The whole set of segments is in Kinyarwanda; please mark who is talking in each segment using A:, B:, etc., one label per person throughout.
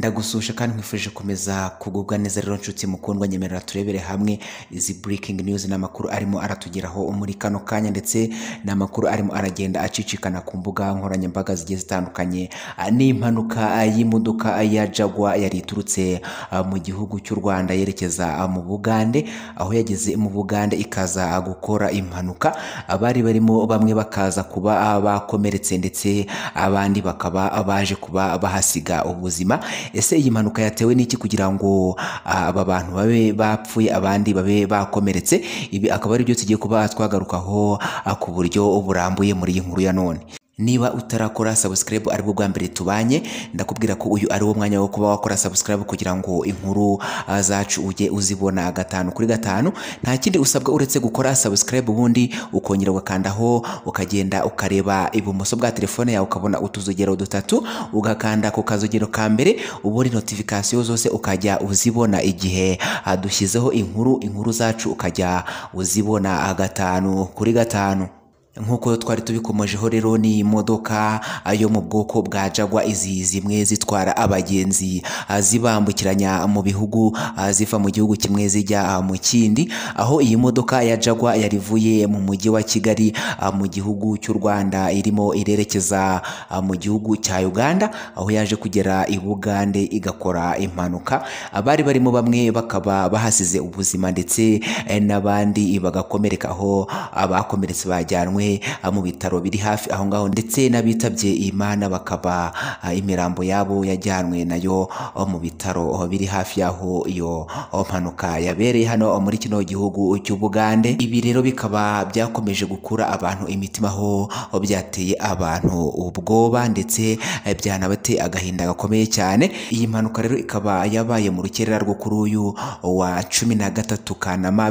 A: Ndagususha kandi nkwifurije komeza kugubwa neza rero nshuti mukundwa, nyemerera turebere hamwe izi breaking news n'amakuru arimo aratugeraho muri kano kanya, ndetse n'amakuru arimo aragenda acicikana ku mbuga nkoranyambaga zigiye zitandukanye. N'impanuka y'imodoka ya Jaguar yari iturutse mu gihugu cy'u Rwanda yerekeza mu Bugande, aho yageze mu Bugande ikaza gukora impanuka. Abari barimo bamwe bakaza kuba bakomeretse ndetse abandi bakaba baje kuba bahasiga ubuzima. Ese iyi mpanuka yatewe n'iki kugira ngo aba bantu babe bapfuye abandi babe bakomeretse? Ibi akaba ari byo tugiye kuba twagarukaho ku buryo burambuye muri iyi nkuru ya none. Niba utarakora subscribe aribwo bwa mbere tubanye, ndakubwira ko uyu ari wo mwanya wo kuba wakora subscribe kugira ngo inkuru zacu ujye uzibona gatanu kuri gatanu. Nta kindi usabwa uretse gukora subscribe, ubundi ukongera ugakandaho ukagenda ukareba ibumoso bwa telefone yawe ukabona utuzogero dutatu, ugakanda ku kazogero ka mbere, ubundi notification zose ukajya uzibona igihe dushyizeho inkuru zacu ukajya uzibona gatanu kuri gatanu. Nkuko twari tubikomojeho rero, ni imodoka yo mu bwoko bwa Jaguar, izi zimwe zitwara abagenzi zibambukiranya mu bihugu ziva mu gihugu kimwe zijya mu kindi, aho iyi modoka ya Jaguar yarivuye mu mujyi wa Kigali mu gihugu cy'u Rwanda irimo irerekeza mu gihugu cya Uganda, aho yaje kugera i Bugande igakora impanuka. Abari barimo bamwe bakaba bahasize ubuzima ndetse n'abandi bagakomereka, aho abakomeretse bajyanwe mu bitaro biri hafi aho ngaho, ndetse n'abitabye Imana bakaba imirambo yabo yajyanwe nayo mu bitaro biri hafi yaho iyo mpanuka yabereye hano muri kino gihugu cy'u Bugande. Ibi rero bikaba byakomeje gukura abantu imitima, aho byateye abantu ubwoba ndetse byanabateye agahinda gakomeye cyane. Iyi mpanuka rero ikaba yabaye mu rukerera rwo kuri uyu wa 13 Kanama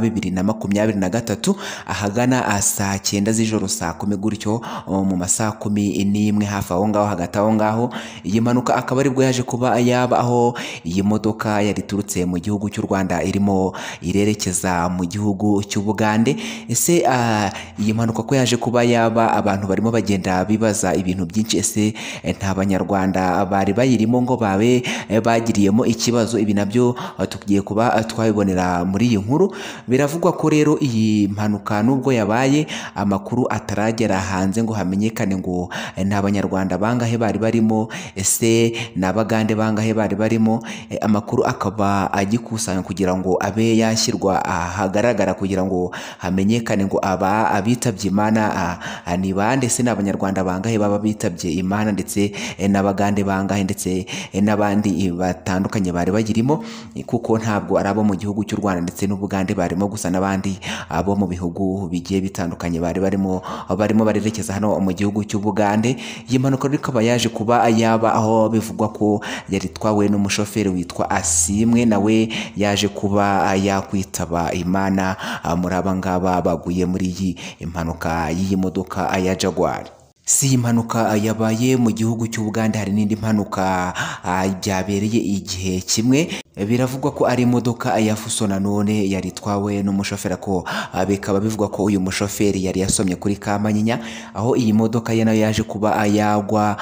A: 2023 ahagana saa 9 z'ijoro, saa 10 gutyo, mu masaa 11 hafi aho ngaho, hagati aho ngaho. Iyi mpanuka akaba aribwo yaje kuba yaba, aho iyi modoka yari iturutse mu gihugu cy'u Rwanda irimo irerekeza mu gihugu cy'u Bugande. Ese iyi mpanuka ko yaje kuba yaba, abantu barimo bagenda bibaza ibintu byinshi. Ese nta banyarwanda bari bayirimo ngo babe bagiriyemo ikibazo? Ibi nabyo tugiye kuba twabibonera muri iyi nkuru. Biravugwa ko rero iyi mpanuka nubwo yabaye, amakuru ataragera hanze ngo hamenyekane ngo nta banyarwanda bangahe bari barimo, ese n'abagande bangahe bari barimo. Amakuru akaba agikusanya kugira ngo abe yashyirwa ahagaragara, kugira ngo hamenyekane ngo abitabye Imana ni bande, ese n'abanyarwanda bangahe baba bitabye Imana, ndetse n'abagande bangahe, ndetse n'abandi batandukanye bari bagirimo, kuko ntabwo ari abo mu gihugu cy'u Rwanda ndetse n'Ubugande barimo gusa, n'abandi abo mu bihugu bigiye bitandukanye bari barimo barerekeza hano mu gihugu cy'u Bugande. Iyi mpanuka ikaba yaje kuba yaba, aho bivugwa ko yari itwawe n'umushoferi witwa Asimwe, nawe yaje kuba yakwitaba Imana muri aba ngaba baguye muri iyi impanuka y'iyi modoka ya Jaguar. Si impanuka yabaye mu gihugu cy'u Bugande, hari n'indi mpanuka byabereye igihe kimwe. Biravugwa ko ari imodoka ya Fuso nanone yari itwawe n'umushoferi, ko bikaba bivugwa ko uyu mushoferi yari yasomye kuri Kamanyinya, aho iyi modoka ye nayo yaje kuba yagwa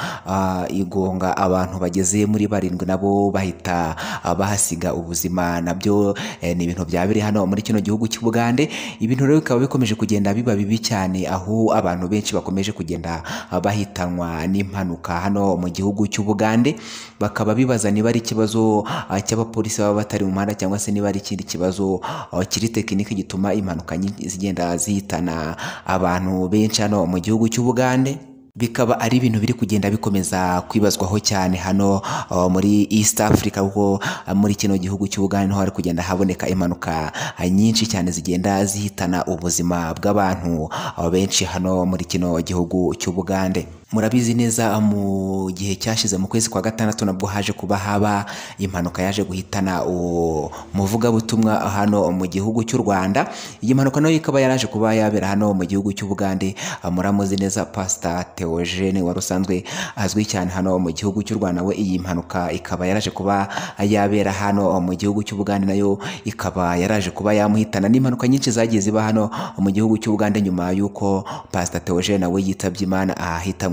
A: igonga abantu bageze muri 7, nabo bahita bahasiga ubuzima. Nabyo ni ibintu byabereye hano muri kino gihugu cy'u Bugande. Ibintu rero bikaba bikomeje kugenda biba bibi cyane, aho abantu benshi bakomeje kugenda bahitanwa n'impanuka hano mu gihugu cy'u Bugande. Bakaba bibaza niba ari ikibazo cy'abapolisi baba batari mu muhanda, cyangwa se niba ari ikindi kibazo kiri tekinike gituma impanuka zigenda zihitana abantu benshi hano mu gihugu cy'u Bugande. Bikaba ari ibintu biri kugenda bikomeza kwibazwaho cyane hano muri East Africa, kuko muri kino gihugu cy'u Bugande niho hari kugenda haboneka impanuka nyinshi cyane zigenda zihitana ubuzima bw'abantu benshi hano muri kino gihugu cy'u Bugande. Murabizi neza mu gihe cyashize mu kwezi kwa 6 nabwo haje kuba haba impanuka yaje guhitana umuvugabutumwa hano mu gihugu cy'u Rwanda. Iyi mpanuka nayo ikaba yaraje kuba yabera hano mu gihugu cy'u Bugande. Muramuzi neza Pastor Theogene wari usanzwe azwi cyane hano mu gihugu cy'u Rwanda, we iyi mpanuka ikaba yaraje kuba yabera hano mu gihugu cy'u Bugande, nayo ikaba yaraje kuba yamuhitana. N'impanuka nyinshi zagiye ziba hano mu gihugu cy'u Bugande nyuma yuko Pastor Theogene nawe yitabye Imana ahitanywe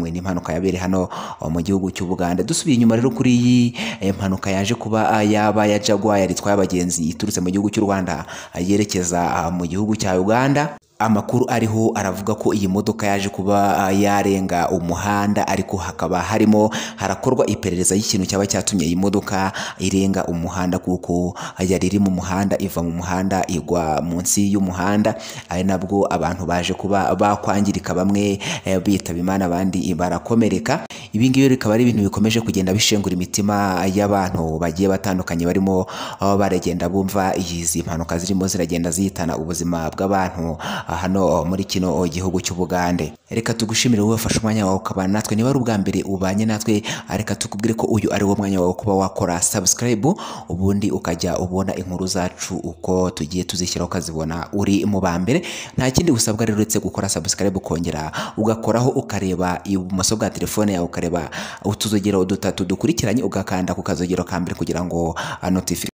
A: bitewe n'impanuka yabereye hano mu gihugu cy'u Buganda. Dusubiye inyuma rero kuri iyi mpanuka yaje kuba yaba ya Jaguar itwaye abagenzi iturutse mu gihugu cy'u Rwanda yerekeza mu gihugu cya Uganda. Amakuru ariho aravuga ko iyi modoka yaje kuba yarenga umuhanda, ariko hakaba harimo harakorwa iperereza y'ikintu cyaba cyatumye iyi modoka irenga umuhanda, kuko yari iri mu muhanda iva mu muhanda igwa munsi y'umuhanda, ari nabwo abantu baje kuba bakwangirika, bamwe bitaba Imana abandi barakomereka. Ibi ngibi bikaba ari ibintu bikomeje kugenda bishengura imitima y'abantu bagiye batandukanye barimo baragenda bumva izi mpanuka zirimo ziragenda zihitana ubuzima bw'abantu hano muri kino gihugu cy'u Bugande. Reka tugushimire wowe wafashe umwanya wawe ukabana natwe. Niba ari ubwa mbere ubanye natwe, reka tukubwire ko uyu ari wo mwanya wawe kuba wakora subscribe, ubundi ukajya ubona inkuru zacu uko tugiye tuzishyiraho ukazibona uri mu ba mbere. Nta kindi gusabwa rero uretse gukora subscribe, ukongera ugakoraho ukareba ibumoso bwa telefone yawe, ukareba utuzogero dutatu dukurikiranye, ugakanda ku kazogero ka mbere kugira ngo notification